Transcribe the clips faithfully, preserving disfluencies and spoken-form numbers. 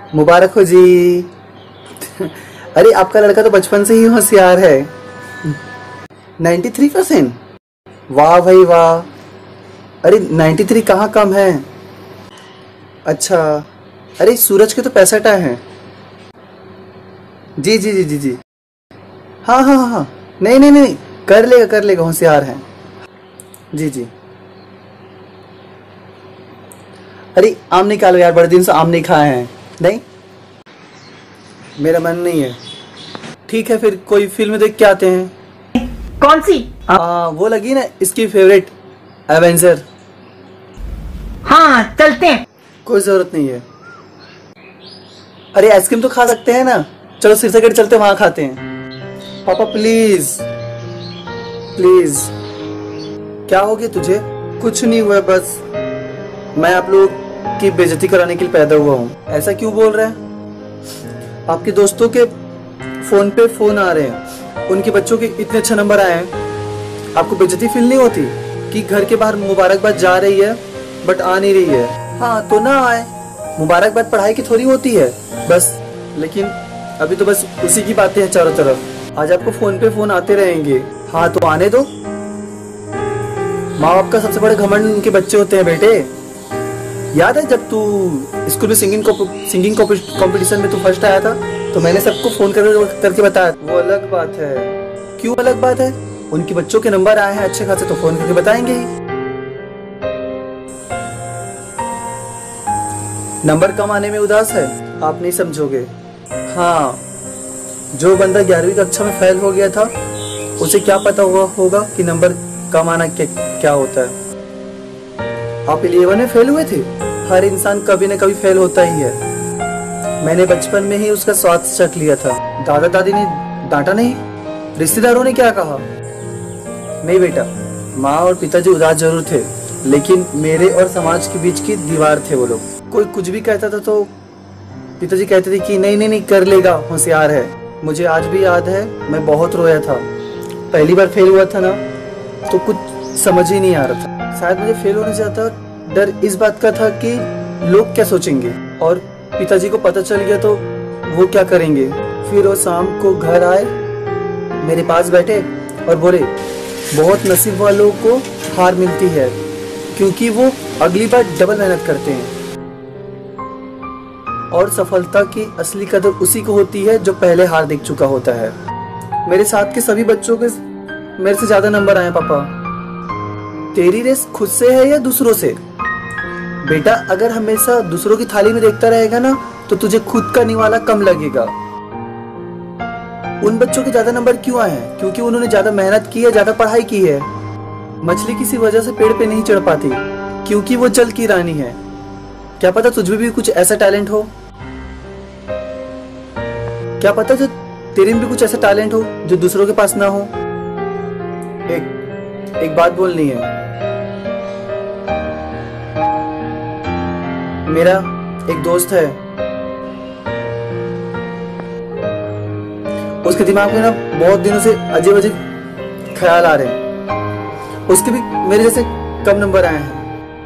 मुबारक हो जी। अरे आपका लड़का तो बचपन से ही होशियार है। तिरानवे परसेंट, वाह भाई वाह। अरे तिरानवे कहाँ कम है। अच्छा, अरे सूरज के तो पैंसठ आए हैं। जी जी जी जी जी हाँ हाँ हाँ हाँ, नहीं नहीं नहीं, कर लेगा कर लेगा, होशियार है। जी जी। अरे आम निकालो यार, बड़े दिन से आम नहीं खाए हैं। नहीं, मेरा मन नहीं है। ठीक है फिर कोई फिल्म देख के आते हैं। कौन सी? आ, वो लगी ना इसकी फेवरेट, एवेंजर। हाँ चलते हैं। कोई जरूरत नहीं है। अरे आइसक्रीम तो खा सकते हैं ना, चलो सिरसागढ़ चलते हैं, वहां खाते हैं। पापा प्लीज प्लीज। क्या हो गया तुझे? कुछ नहीं हुआ, बस मैं आप लोग की बेइज्जती कराने के लिए पैदा हुआ हूँ। ऐसा क्यों बोल रहे हैं? आपके दोस्तों के फोन पे फोन आ रहे हैं, उनके बच्चों के इतने अच्छे नंबर आए हैं, आपको बेइज्जती फील नहीं होती कि घर के बाहर मुबारकबाद जा रही है बट आ नहीं रही है? हाँ तो ना आए, मुबारकबाद पढ़ाई की थोड़ी होती है बस। लेकिन अभी तो बस उसी की बातें हैं चारों तरफ। आज आपको फोन पे फोन आते रहेंगे। हाँ तो आने दो। माँ बाप का सबसे बड़े घमंड उनके बच्चे होते हैं बेटे। याद है जब तू स्कूल में सिंगिंग सिंगिंग कंपटीशन में तू फर्स्ट आया था, तो मैंने सबको फोन कर, करके बताया। वो अलग बात है। क्यों अलग बात है? उनके बच्चों के नंबर आए हैं अच्छे खासे, तो फोन करके बताएंगे ही। नंबर कम आने में उदास है, आप नहीं समझोगे। हाँ, जो बंदा ग्यारहवीं कक्षा में फेल हो गया था, उसे क्या पता हुआ होगा कि नंबर कम आना क्या, क्या होता है। आप इलेवन में फेल हुए थे? हर इंसान कभी न कभी फेल होता ही है। मैंने बचपन में ही उसका स्वाद चख लिया था। दादा दादी ने डांटा नहीं, रिश्तेदारों ने क्या कहा? नहीं बेटा, माँ और पिताजी उदास जरूर थे, लेकिन मेरे और समाज के बीच की दीवार थे वो लोग। कोई कुछ भी कहता था तो पिताजी कहते थे कि नहीं नहीं नहीं, कर लेगा, होशियार है। मुझे आज भी याद है, मैं बहुत रोया था। पहली बार फेल हुआ था ना, तो कुछ समझ ही नहीं आ रहा था। शायद मुझे फेल होने से ज्यादा डर इस बात का था कि लोग क्या सोचेंगे, और पिताजी को पता चल गया तो वो क्या करेंगे। फिर वो शाम को घर आए, मेरे पास बैठे और बोले, बहुत नसीब वालों को हार मिलती है, क्योंकि वो अगली बार डबल मेहनत करते हैं, और सफलता की असली कदर उसी को होती है जो पहले हार देख चुका होता है। मेरे साथ के सभी बच्चों के मेरे से ज्यादा नंबर आए पापा। तेरी रेस खुद से है या दूसरों से? बेटा, अगर हमेशा दूसरों की थाली में देखता रहेगा ना, तो तुझे खुद का निवाला कम लगेगा। उन बच्चों के ज्यादा नंबर क्यों आए हैं? क्योंकि उन्होंने ज्यादा मेहनत की है, ज्यादा पढ़ाई की है। मछली किसी वजह से पेड़ पे नहीं चढ़ पाती, क्योंकि वो जल की रानी है। क्या पता तुझ में भी कुछ ऐसा टैलेंट हो? क्या पता जो तेरे में भी कुछ ऐसा टैलेंट हो जो दूसरों के पास ना हो? एक एक बात बोलनी है। मेरा एक दोस्त है, उसके दिमाग में ना बहुत दिनों से अजीब अजीब ख्याल आ रहे हैं। उसके भी मेरे जैसे कम नंबर आए हैं।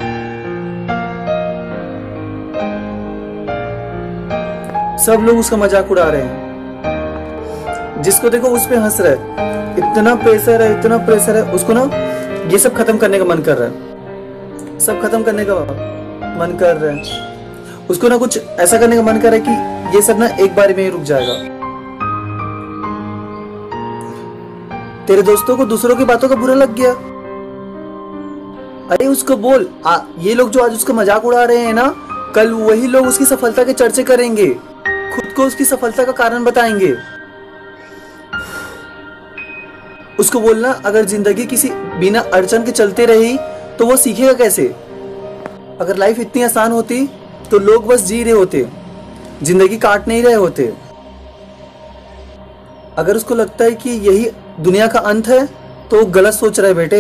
सब लोग उसका मजाक उड़ा रहे हैं, जिसको देखो उस पे हंस रहा है। इतना प्रेशर है, इतना प्रेशर है, उसको ना ये सब खत्म करने का मन कर रहा है। सब खत्म करने का मन कर रहा है उसको ना, कुछ ऐसा करने का मन कर रहा है कि ये सब ना एक बार में ही रुक जाएगा। तेरे दोस्तों को दूसरों की बातों का बुरा लग गया? अरे उसको बोल, आ, ये लोग जो आज उसका मजाक उड़ा रहे हैं ना, कल वही लोग उसकी सफलता के चर्चे करेंगे, खुद को उसकी सफलता का कारण बताएंगे। उसको बोलना, अगर जिंदगी किसी बिना अड़चन के चलते रही तो वो सीखेगा कैसे? अगर लाइफ इतनी आसान होती तो लोग बस जी रहे होते, जिंदगी काट नहीं रहे होते। अगर उसको लगता है कि यही दुनिया का अंत है तो वो गलत सोच रहा है बेटे।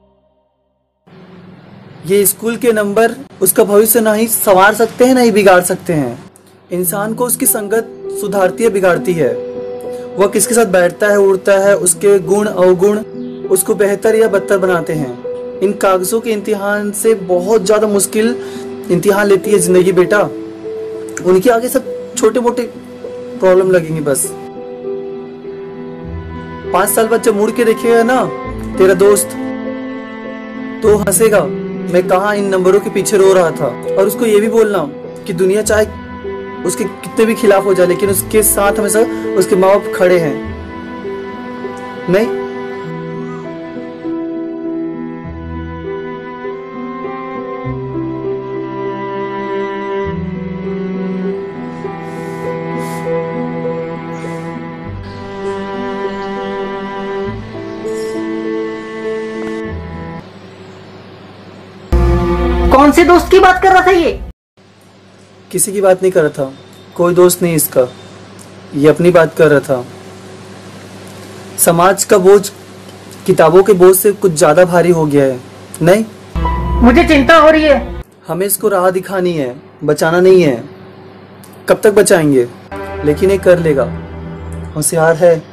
ये स्कूल के नंबर उसका भविष्य ना ही संवार सकते हैं ना ही बिगाड़ सकते हैं। इंसान को उसकी संगत सुधारती है, बिगाड़ती है। वह किसके साथ बैठता है, उड़ता है, उसके गुण अवगुण उसको बेहतर या बदतर बनाते हैं। इन कागजों के इम्तिहान से बहुत ज्यादा मुश्किल इम्तिहान लेती है जिंदगी बेटा। उनके आगे सब छोटे मोटे प्रॉब्लम लगेंगे बस। पांच साल बाद जब मुड़ के देखेगा ना तेरा दोस्त, तो हंसेगा मैं कहाँ इन नंबरों के पीछे रो रहा था। और उसको ये भी बोलना कि दुनिया चाहे उसके कितने भी खिलाफ हो जाए, लेकिन उसके साथ हमेशा उसके माँ बाप खड़े हैं। नहीं, कौन से दोस्त की बात कर रहा था ये? किसी की बात नहीं कर रहा था, कोई दोस्त नहीं इसका, ये अपनी बात कर रहा था। समाज का बोझ किताबों के बोझ से कुछ ज्यादा भारी हो गया है। नहीं, मुझे चिंता हो रही है। हमें इसको राह दिखानी है, बचाना नहीं है। कब तक बचाएंगे, लेकिन ये कर लेगा, होशियार है।